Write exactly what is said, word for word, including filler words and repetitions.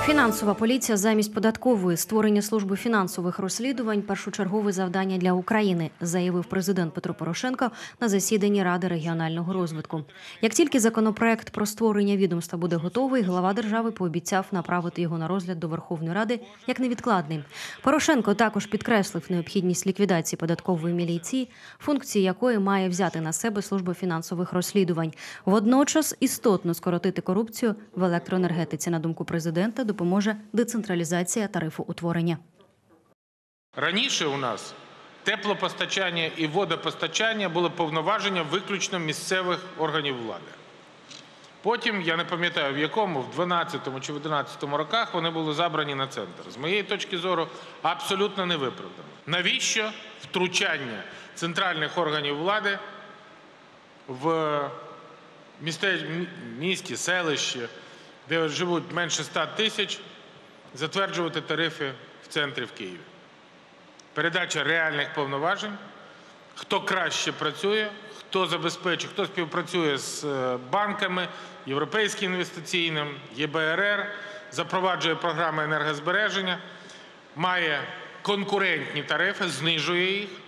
Фінансова поліція замість податкової. Створення служби фінансових розслідувань – першочергове завдання для України, заявив президент Петро Порошенко на засіданні Ради регіонального розвитку. Як тільки законопроект про створення відомства буде готовий, глава держави пообіцяв направити його на розгляд до Верховної Ради як невідкладний. Порошенко також підкреслив необхідність ліквідації податкової міліції, функції якої має взяти на себе служба фінансових розслідувань. Водночас істотно скоротити корупцію в електроенергетиці, на думку президента, допоможе децентралізація тарифоутворення. Раніше у нас теплопостачання і водопостачання були повноваження виключно місцевих органів влади. Потім, я не пам'ятаю в якому, в дванадцятому чи в одинадцятому роках вони були забрані на центр. З моєї точки зору, абсолютно невиправдано. Навіщо втручання центральних органів влади в місті, селищі, де живуть менше ста тисяч, затверджувати тарифи в центрі в Києві? Передача реальних повноважень, хто краще працює, хто забезпечує, хто співпрацює з банками, Європейським інвестиційним, Є Б Р Р, запроваджує програми енергозбереження, має конкурентні тарифи, знижує їх,